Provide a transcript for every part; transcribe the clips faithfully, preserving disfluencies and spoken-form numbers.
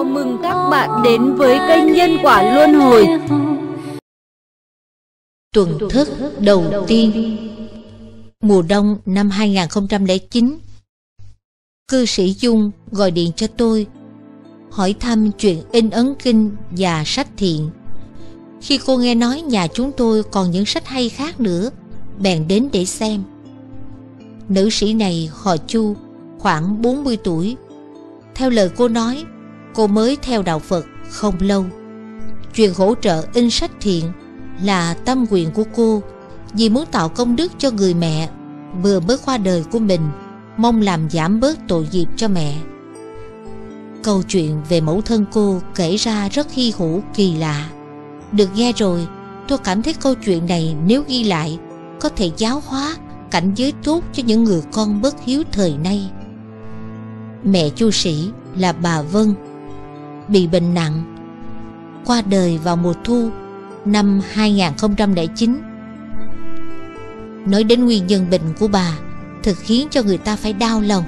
mừng các bạn đến với kênh Nhân Quả Luân Hồi. Tuần thức đầu tiên mùa đông năm hai nghìn không trăm lẻ chín, cư sĩ Dung gọi điện cho tôi hỏi thăm chuyện in ấn kinh và sách thiện. Khi cô nghe nói nhà chúng tôi còn những sách hay khác nữa, bèn đến để xem. Nữ sĩ này họ Chu, khoảng bốn mươi tuổi. Theo lời cô nói, cô mới theo đạo Phật không lâu. Chuyện hỗ trợ in sách thiện là tâm nguyện của cô, vì muốn tạo công đức cho người mẹ vừa mới qua đời của mình, mong làm giảm bớt tội nghiệp cho mẹ. Câu chuyện về mẫu thân cô kể ra rất hy hữu kỳ lạ. Được nghe rồi, tôi cảm thấy câu chuyện này nếu ghi lại có thể giáo hóa cảnh giới tốt cho những người con bất hiếu thời nay. Mẹ Chu Sĩ là bà Vân bị bệnh nặng, qua đời vào mùa thu năm hai nghìn không trăm lẻ chín. Nói đến nguyên nhân bệnh của bà thực khiến cho người ta phải đau lòng.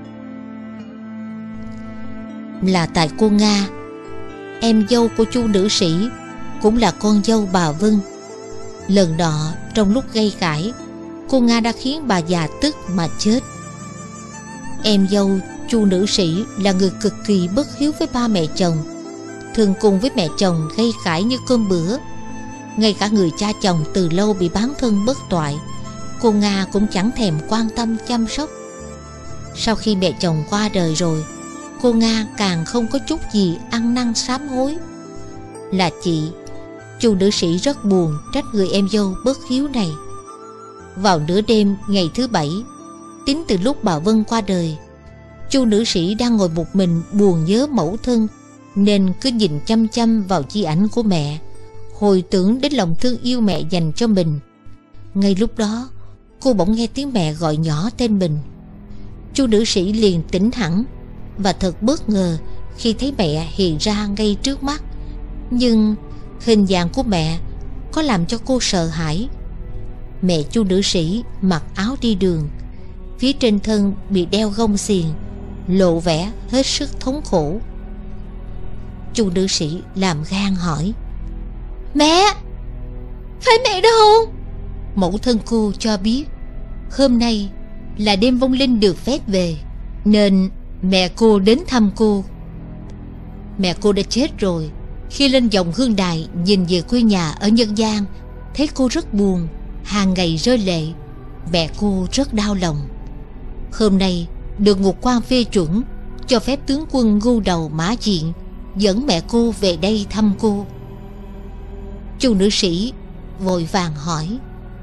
Là tại cô Nga, em dâu của Chu nữ sĩ, cũng là con dâu bà Vân. Lần nọ trong lúc gây cãi, cô Nga đã khiến bà già tức mà chết. Em dâu Chu nữ sĩ là người cực kỳ bất hiếu với ba mẹ chồng, thường cùng với mẹ chồng gây cãi như cơm bữa. Ngay cả người cha chồng từ lâu bị bán thân bất toại, cô Nga cũng chẳng thèm quan tâm chăm sóc. Sau khi mẹ chồng qua đời rồi, cô Nga càng không có chút gì ăn năn sám hối. Là chị, Chu nữ sĩ rất buồn trách người em dâu bất hiếu này. Vào nửa đêm ngày thứ bảy, tính từ lúc bà Vân qua đời, Chu nữ sĩ đang ngồi một mình buồn nhớ mẫu thân, nên cứ nhìn chăm chăm vào di ảnh của mẹ, hồi tưởng đến lòng thương yêu mẹ dành cho mình. Ngay lúc đó, cô bỗng nghe tiếng mẹ gọi nhỏ tên mình. Chu nữ sĩ liền tỉnh hẳn và thật bất ngờ khi thấy mẹ hiện ra ngay trước mắt. Nhưng hình dạng của mẹ có làm cho cô sợ hãi. Mẹ Chu nữ sĩ mặc áo đi đường, phía trên thân bị đeo gông xiềng, lộ vẻ hết sức thống khổ. Chu nữ sĩ làm gan hỏi: "Mẹ, phải mẹ đó không?" Mẫu thân cô cho biết hôm nay là đêm vong linh được phép về, nên mẹ cô đến thăm cô. Mẹ cô đã chết rồi. Khi lên dòng hương đài nhìn về quê nhà ở Nhân Giang, thấy cô rất buồn, hàng ngày rơi lệ. Mẹ cô rất đau lòng. Hôm nay được ngục quan phê chuẩn cho phép tướng quân Ngưu Đầu Mã Diện dẫn mẹ cô về đây thăm cô. Chu nữ sĩ vội vàng hỏi: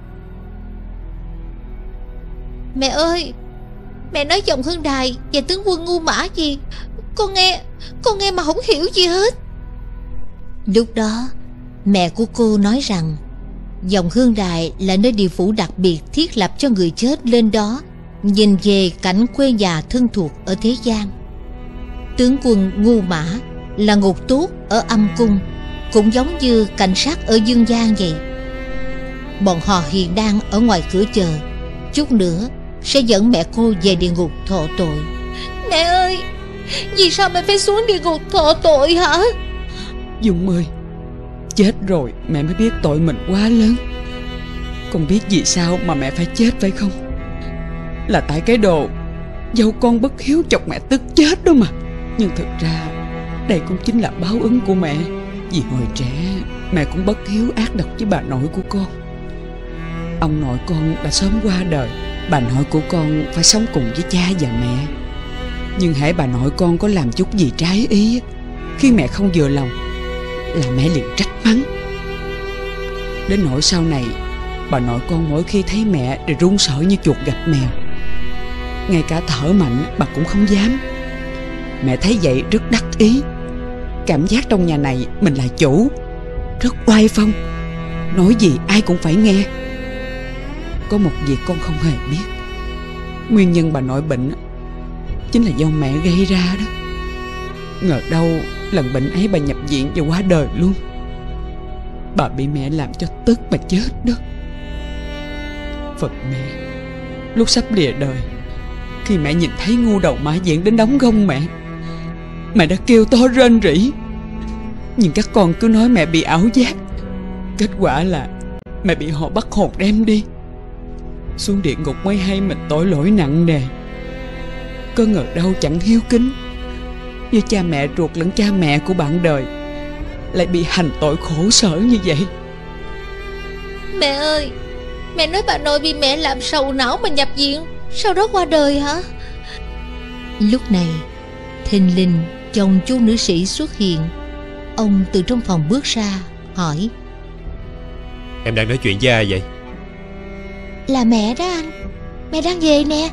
"Mẹ ơi, mẹ nói dòng hương đài và tướng quân Ngưu Mã gì? Con nghe, con nghe mà không hiểu gì hết." Lúc đó mẹ của cô nói rằng dòng hương đài là nơi địa phủ đặc biệt thiết lập cho người chết lên đó nhìn về cảnh quê nhà thân thuộc ở thế gian. Tướng quân Ngưu Mã là ngục tốt ở âm cung, cũng giống như cảnh sát ở dương gian vậy. Bọn họ hiện đang ở ngoài cửa chờ, chút nữa sẽ dẫn mẹ cô về địa ngục thọ tội. "Mẹ ơi, vì sao mẹ phải xuống địa ngục thọ tội hả?" Dung ơi, chết rồi mẹ mới biết tội mình quá lớn. Con biết vì sao mà mẹ phải chết phải không? Là tại cái đồ dâu con bất hiếu chọc mẹ tức chết đó mà. Nhưng thực ra đây cũng chính là báo ứng của mẹ. Vì hồi trẻ mẹ cũng bất hiếu ác độc với bà nội của con. Ông nội con đã sớm qua đời, bà nội của con phải sống cùng với cha và mẹ. Nhưng hễ bà nội con có làm chút gì trái ý, khi mẹ không vừa lòng là mẹ liền trách mắng. Đến nỗi sau này, bà nội con mỗi khi thấy mẹ đều run sợ như chuột gặp mèo. Ngay cả thở mạnh bà cũng không dám. Mẹ thấy vậy rất đắc ý, cảm giác trong nhà này mình là chủ, rất oai phong, nói gì ai cũng phải nghe. Có một việc con không hề biết, nguyên nhân bà nội bệnh chính là do mẹ gây ra đó. Ngờ đâu lần bệnh ấy bà nhập viện và qua đời luôn. Bà bị mẹ làm cho tức mà chết đó. Phật mẹ, lúc sắp lìa đời, khi mẹ nhìn thấy Ngưu Đầu Mã Diện đến đóng gông mẹ, Mẹ đã kêu to rên rỉ, nhưng các con cứ nói mẹ bị ảo giác. Kết quả là mẹ bị họ bắt hồn đem đi. Xuống địa ngục mới hay mình tội lỗi nặng nề. Có ngờ đâu chẳng hiếu kính như cha mẹ ruột lẫn cha mẹ của bạn đời lại bị hành tội khổ sở như vậy. Mẹ ơi, mẹ nói bà nội bị mẹ làm sầu não mà nhập viện, sau đó qua đời hả? Lúc này thình lình chồng chu nữ sĩ xuất hiện. Ông từ trong phòng bước ra hỏi: Em đang nói chuyện với ai vậy? Là mẹ đó anh. Mẹ đang về nè.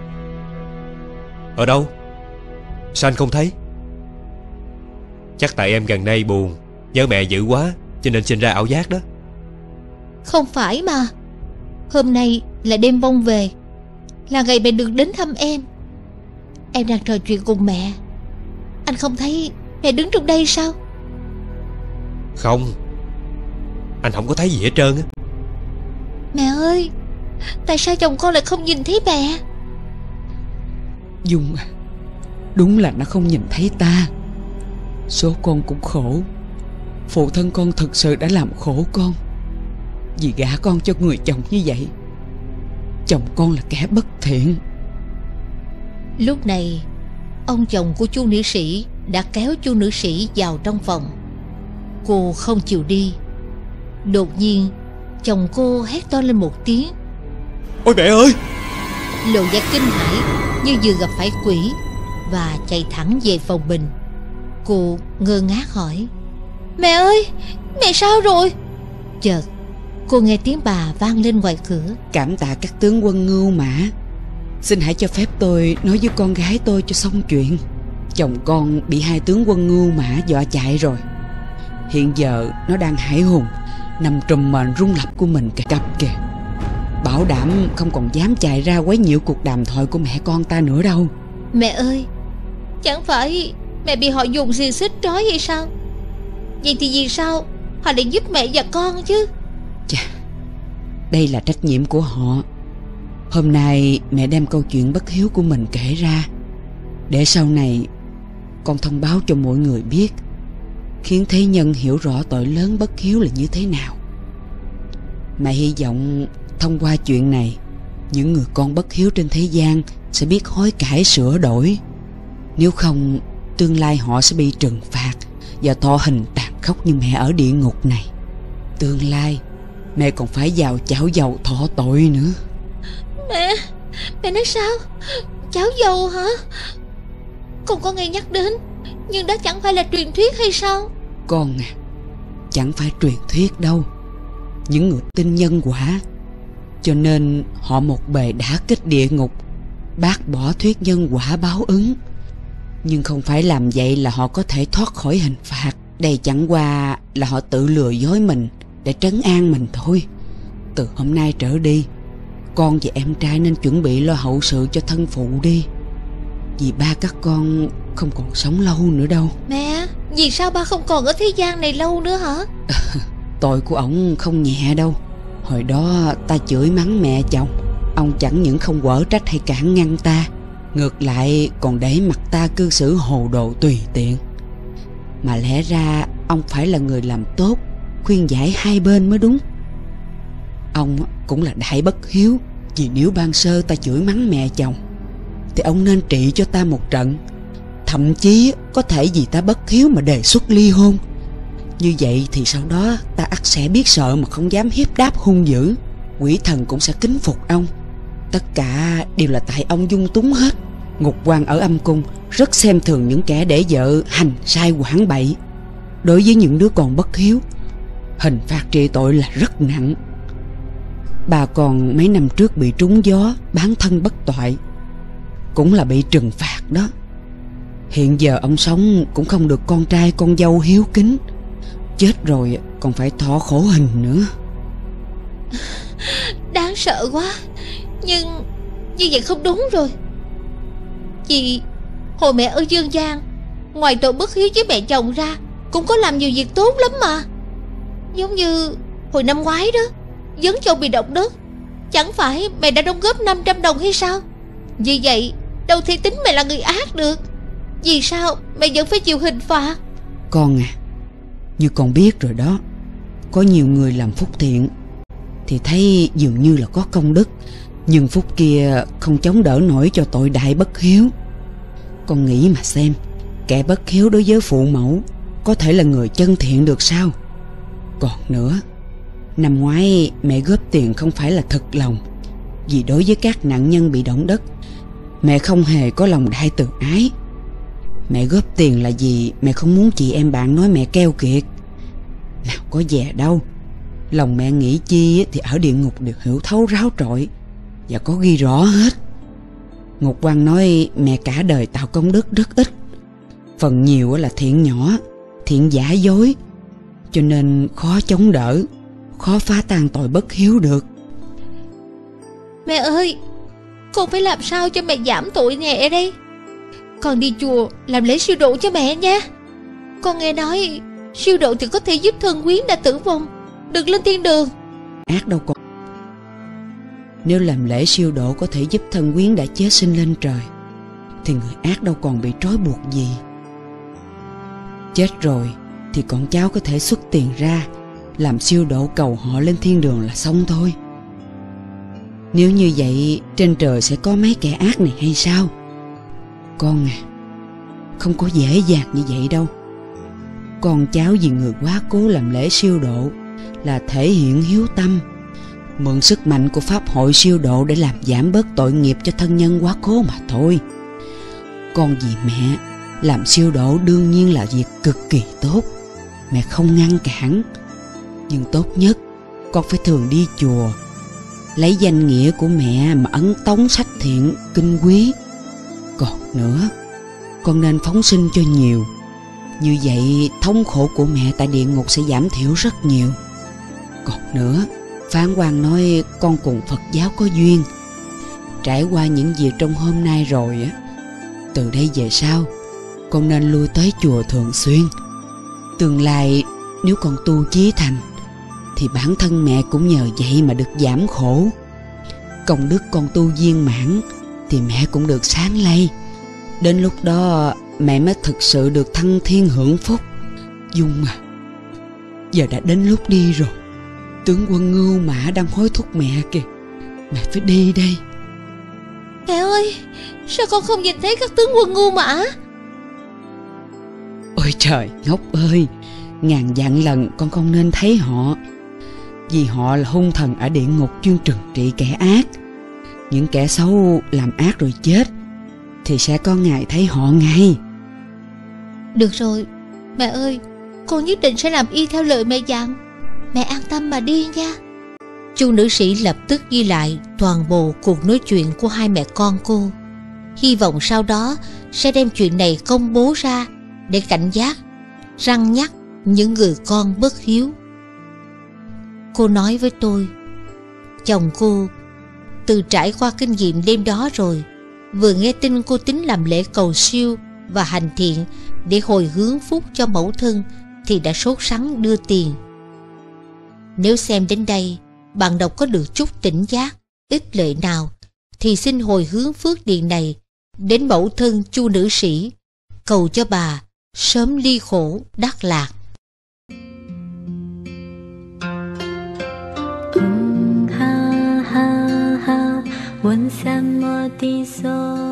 Ở đâu? Sao anh không thấy? Chắc tại em gần đây buồn, nhớ mẹ dữ quá cho nên sinh ra ảo giác đó. Không phải mà. Hôm nay là đêm Vong về, là ngày mẹ được đến thăm em. Em đang trò chuyện cùng mẹ. Anh không thấy mẹ đứng trong đây sao? Không, anh không có thấy gì hết trơn á. Mẹ ơi, tại sao chồng con lại không nhìn thấy mẹ? Dung à, đúng là nó không nhìn thấy ta. Số con cũng khổ. Phụ thân con thực sự đã làm khổ con vì gả con cho người chồng như vậy. Chồng con là kẻ bất thiện. Lúc này ông chồng của chu nữ sĩ đã kéo chu nữ sĩ vào trong phòng. Cô không chịu đi. Đột nhiên chồng cô hét to lên một tiếng: Ôi mẹ ơi! Lộ vẻ kinh hãi như vừa gặp phải quỷ và chạy thẳng về phòng mình. Cô ngơ ngác hỏi: Mẹ ơi, mẹ sao rồi? Chợt cô nghe tiếng bà vang lên ngoài cửa: Cảm tạ các tướng quân Ngưu Mã, xin hãy cho phép tôi nói với con gái tôi cho xong chuyện. Chồng con bị hai tướng quân Ngưu Mã dọa chạy rồi. Hiện giờ nó đang hải hùng nằm trùm mền rung lập của mình kìa cặp kìa. Bảo đảm không còn dám chạy ra quấy nhiễu cuộc đàm thoại của mẹ con ta nữa đâu. Mẹ ơi, chẳng phải mẹ bị họ dùng xiềng xích trói hay sao? Vậy thì vì sao họ lại giúp mẹ và con chứ? Chà, đây là trách nhiệm của họ. Hôm nay mẹ đem câu chuyện bất hiếu của mình kể ra, để sau này con thông báo cho mọi người biết, khiến thế nhân hiểu rõ tội lớn bất hiếu là như thế nào. Mẹ hy vọng thông qua chuyện này, những người con bất hiếu trên thế gian sẽ biết hối cải sửa đổi. Nếu không, tương lai họ sẽ bị trừng phạt và thọ hình tàn khốc như mẹ ở địa ngục này. Tương lai mẹ còn phải vào chảo dầu thọ tội nữa. Mẹ, mẹ nói sao? Chảo dầu hả? Con có nghe nhắc đến, nhưng đó chẳng phải là truyền thuyết hay sao? Con à, chẳng phải truyền thuyết đâu. Những người tin nhân quả, cho nên họ một bề đã kích địa ngục, bác bỏ thuyết nhân quả báo ứng. Nhưng không phải làm vậy là họ có thể thoát khỏi hình phạt. Đây chẳng qua là họ tự lừa dối mình để trấn an mình thôi. Từ hôm nay trở đi, con và em trai nên chuẩn bị lo hậu sự cho thân phụ đi, vì ba các con không còn sống lâu nữa đâu. Mẹ, vì sao ba không còn ở thế gian này lâu nữa hả? Tội của ổng không nhẹ đâu. Hồi đó ta chửi mắng mẹ chồng, ông chẳng những không quở trách hay cản ngăn ta, ngược lại còn để mặt ta cư xử hồ đồ tùy tiện. Mà lẽ ra ông phải là người làm tốt, khuyên giải hai bên mới đúng. Ông cũng là đại bất hiếu, vì nếu ban sơ ta chửi mắng mẹ chồng thì ông nên trị cho ta một trận. Thậm chí có thể vì ta bất hiếu mà đề xuất ly hôn. Như vậy thì sau đó ta ắt sẽ biết sợ mà không dám hiếp đáp hung dữ. Quỷ thần cũng sẽ kính phục ông. Tất cả đều là tại ông dung túng hết. Ngục quan ở âm cung rất xem thường những kẻ để vợ hành sai quản bậy. Đối với những đứa con bất hiếu, hình phạt trị tội là rất nặng. Bà còn mấy năm trước bị trúng gió, bán thân bất toại, cũng là bị trừng phạt đó. Hiện giờ ông sống cũng không được con trai con dâu hiếu kính, chết rồi còn phải thọ khổ hình nữa. Đáng sợ quá. Nhưng như vậy không đúng rồi. Vì hồi mẹ ở dương gian, ngoài tội bất hiếu với mẹ chồng ra, cũng có làm nhiều việc tốt lắm mà. Giống như hồi năm ngoái đó, Vấn Châu bị động đất, chẳng phải mẹ đã đóng góp năm trăm đồng hay sao? Vì vậy đâu thể tính mẹ là người ác được. Vì sao mẹ vẫn phải chịu hình phạt? Con à, như con biết rồi đó, có nhiều người làm phúc thiện thì thấy dường như là có công đức, nhưng phúc kia không chống đỡ nổi cho tội đại bất hiếu. Con nghĩ mà xem, kẻ bất hiếu đối với phụ mẫu có thể là người chân thiện được sao? Còn nữa, năm ngoái mẹ góp tiền không phải là thật lòng, vì đối với các nạn nhân bị động đất, mẹ không hề có lòng đại từ ái. Mẹ góp tiền là vì mẹ không muốn chị em bạn nói mẹ keo kiệt. Nào có dè đâu, lòng mẹ nghĩ chi thì ở địa ngục đều hiểu thấu ráo trội, và có ghi rõ hết. Ngục quan nói mẹ cả đời tạo công đức rất ít, phần nhiều là thiện nhỏ, thiện giả dối, cho nên khó chống đỡ, khó phá tan tội bất hiếu được. Mẹ ơi, con phải làm sao cho mẹ giảm tội nhẹ đây? Con đi chùa làm lễ siêu độ cho mẹ nha. Con nghe nói siêu độ thì có thể giúp thân quyến đã tử vong được lên thiên đường. Ác đâu con. Nếu làm lễ siêu độ có thể giúp thân quyến đã chết sinh lên trời, thì người ác đâu còn bị trói buộc gì. Chết rồi thì con cháu có thể xuất tiền ra làm siêu độ cầu họ lên thiên đường là xong thôi. Nếu như vậy trên trời sẽ có mấy kẻ ác này hay sao? Con à, không có dễ dàng như vậy đâu. Con cháu vì người quá cố làm lễ siêu độ là thể hiện hiếu tâm, mượn sức mạnh của pháp hội siêu độ để làm giảm bớt tội nghiệp cho thân nhân quá cố mà thôi. Con vì mẹ làm siêu độ đương nhiên là việc cực kỳ tốt, mẹ không ngăn cản. Nhưng tốt nhất con phải thường đi chùa, lấy danh nghĩa của mẹ mà ấn tống sách thiện kinh quý. Còn nữa, con nên phóng sinh cho nhiều, như vậy thống khổ của mẹ tại địa ngục sẽ giảm thiểu rất nhiều. Còn nữa, Phán quan nói con cùng Phật giáo có duyên. Trải qua những việc trong hôm nay rồi á, từ đây về sau con nên lui tới chùa thường xuyên. Tương lai nếu con tu chí thành thì bản thân mẹ cũng nhờ vậy mà được giảm khổ. Công đức con tu viên mãn thì mẹ cũng được sáng lây. Đến lúc đó mẹ mới thực sự được thăng thiên hưởng phúc. Dung à, giờ đã đến lúc đi rồi. Tướng quân Ngưu Mã đang hối thúc mẹ kìa, mẹ phải đi đây. Mẹ ơi, sao con không nhìn thấy các tướng quân Ngưu Mã? Ôi trời ngốc ơi, ngàn vạn lần con không nên thấy họ, vì họ là hung thần ở địa ngục chuyên trừng trị kẻ ác. Những kẻ xấu làm ác rồi chết thì sẽ có ngày thấy họ ngay. Được rồi, mẹ ơi, con nhất định sẽ làm y theo lời mẹ dặn. Mẹ an tâm mà đi nha. Chu nữ sĩ lập tức ghi lại toàn bộ cuộc nói chuyện của hai mẹ con cô, hy vọng sau đó sẽ đem chuyện này công bố ra để cảnh giác, răn nhắc những người con bất hiếu. Cô nói với tôi, chồng cô từ trải qua kinh nghiệm đêm đó rồi, vừa nghe tin cô tính làm lễ cầu siêu và hành thiện để hồi hướng phúc cho mẫu thân thì đã sốt sắng đưa tiền. Nếu xem đến đây bạn đọc có được chút tỉnh giác, ích lợi nào thì xin hồi hướng phước điền này đến mẫu thân Chu nữ sĩ, cầu cho bà sớm ly khổ đắc lạc. ha ha ha，问什么的所